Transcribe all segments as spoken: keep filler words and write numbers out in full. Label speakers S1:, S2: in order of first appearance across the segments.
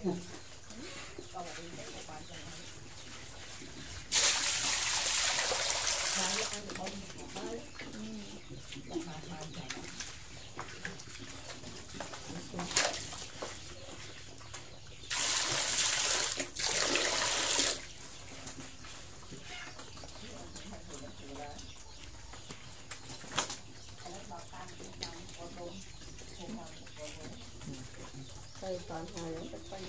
S1: Đây toàn hồi nó tất quanh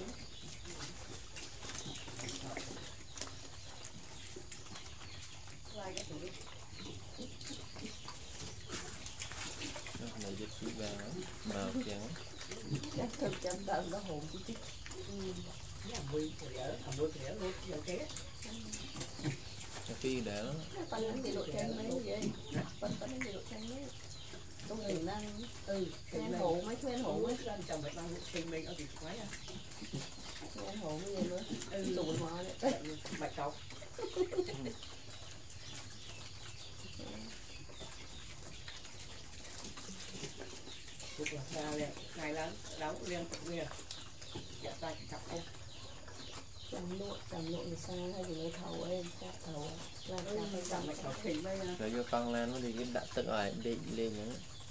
S2: này dịch suy ra màu trắng
S1: chắc thực trăm tầng nó hồn chứ chứ
S2: phi để nó
S1: con những gì độ trang mấy vậy con có những gì độ trang mấy công tiền năng ừ khen hộ mấy khen hộ mấy
S3: chồng phải đang kinh mình ở việc quái à
S1: khen hộ cái gì nữa ừ tụi mà đấy
S3: mạch cọc chụp ra liền ngày lớn đấu liên tục liền dạ tay cặp không
S1: chầm lụa chầm lụa thì sao hay gì người thầu em chắc thầu là cái phải chầm
S3: mạch cọc kinh với
S2: rồi vô con lên nó đi cái đặt tự rồi đi liền những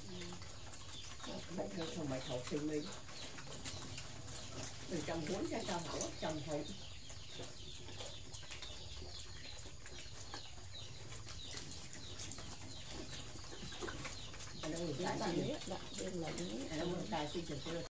S3: mạch cọc mạch cọc kinh mình từ trong muốn ra trong hảo trong thôi anh đang người ta
S1: đặt biết đặt bên là
S3: anh đang người ta xin chừng chưa